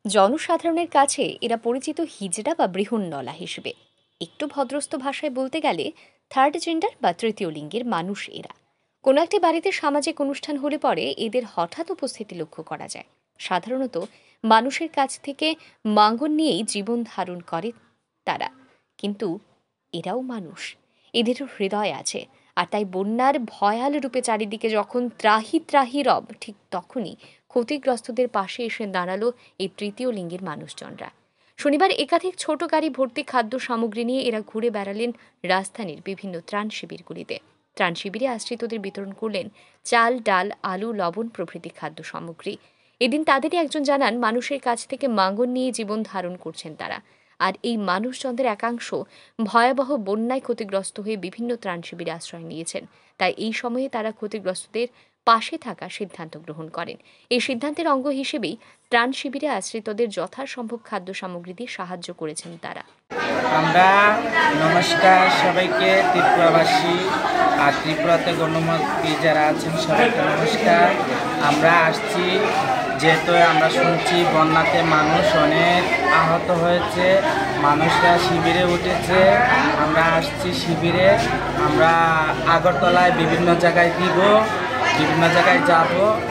জনসাধারণের কাছে এরা পরিচিত হিজড়া বা বৃহন্নলা হিসেবে। একটু ভদ্রস্থ ভাষায় বলতে গেলে থার্ড জেন্ডার বা তৃতীয় লিঙ্গের মানুষ এরা। কোনো একটি বাড়িতে সামাজিক অনুষ্ঠান হলে পরে এদের হঠাৎ উপস্থিতি লক্ষ্য করা যায়। সাধারণত মানুষের কাছ থেকে মাঙ্গন নিয়েই জীবন ধারণ করে তারা, কিন্তু এরাও মানুষ, এদেরও হৃদয় আছে। আর তাই বন্যার ভয়াল রূপে চারিদিকে যখন ত্রাহি ত্রাহি রব, ঠিক তখনই ক্ষতিগ্রস্তদের পাশে এসে দাঁড়ালো এই তৃতীয় লিঙ্গের মানুষজনরা। শনিবার একাধিক ছোট গাড়ি ভর্তি খাদ্য সামগ্রী নিয়ে এরা ঘুরে বেড়ালেন রাজধানীর বিভিন্ন ত্রাণ শিবিরগুলিতে। ত্রাণ শিবিরে আশ্রিতদের বিতরণ করলেন চাল, ডাল, আলু, লবণ প্রভৃতি খাদ্য সামগ্রী। এদিন তাদেরই একজন জানান, মানুষের কাছ থেকে মাঙ্গন নিয়ে জীবন ধারণ করছেন তারা। আর এই মানুষজনদের একাংশ ভয়াবহ বন্যায় ক্ষতিগ্রস্ত হয়ে বিভিন্ন ত্রাণ শিবিরে আশ্রয় নিয়েছেন। তাই এই সময়ে তারা ক্ষতিগ্রস্তদের পাশে থাকার সিদ্ধান্ত গ্রহণ করেন। এই সিদ্ধান্তের অঙ্গ হিসেবেই ত্রাণ শিবিরে আশ্রিতদের যথাসম্ভব খাদ্য সামগ্রী দিয়ে সাহায্য করেছেন তারা। আমরা নমস্কার সবাইকে, ত্রিপুরাবাসী আর ত্রিপুরাতে গণমাধ্যমে যারা আছেন সবাইকে নমস্কার। আমরা আসছি যেহেতু আমরা শুনছি বন্যাতে মানুষ অনেক আহত হয়েছে, মানুষরা শিবিরে উঠেছে। আমরা আসছি শিবিরে, আমরা আগরতলায় বিভিন্ন জায়গায় দিব, বিভিন্ন জায়গায় যাব।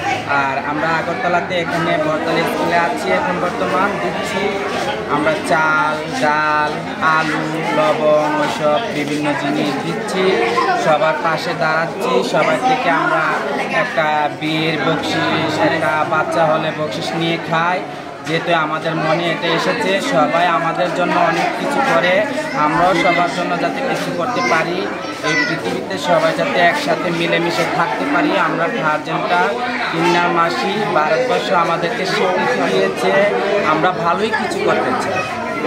আর আমরা আগরতলাতে এখানে বরতলা স্কুলে আছি, এখন বর্তমান দিচ্ছি আমরা চাল, ডাল, আলু, লবণ ওইসব বিভিন্ন জিনিস দিচ্ছি, সবার পাশে দাঁড়াচ্ছি। সবার থেকে আমরা একটা বিয়ের বকশিস, একটা বাচ্চা হলে বকশিস নিয়ে খাই। যেহেতু আমাদের মনে এটা এসেছে, সবাই আমাদের জন্য অনেক কিছু করে, আমরাও সবার জন্য যাতে কিছু করতে পারি, এই পৃথিবীতে সবাই যাতে একসাথে মিলেমিশে থাকতে পারি। আমরা থার্জেনটা কিন্নার মাসি ভারতবর্ষ আমাদেরকে স্বীকৃতি দিয়েছে, আমরা ভালোই কিছু করতে চাই।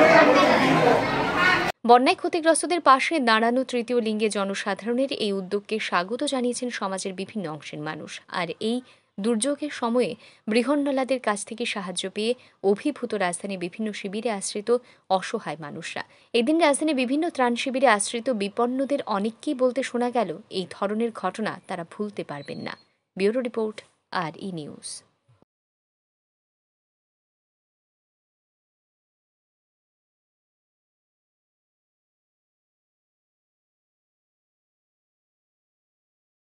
বন্যায় ক্ষতিগ্রস্তদের পাশে দাঁড়ানো তৃতীয় লিঙ্গে জনসাধারণের এই উদ্যোগকে স্বাগত জানিয়েছেন সমাজের বিভিন্ন অংশের মানুষ। আর এই দুর্যোগের সময়ে বৃহন্নলাদের কাছ থেকে সাহায্য পেয়ে অভিভূত রাজধানীর বিভিন্ন শিবিরে আশ্রিত অসহায় মানুষরা। এদিন রাজধানীর বিভিন্ন ত্রাণ শিবিরে আশ্রিত বিপন্নদের অনেককেই বলতে শোনা গেল, এই ধরনের ঘটনা তারা ভুলতে পারবেন না। ব্যুরো রিপোর্ট, আর ই নিউজ।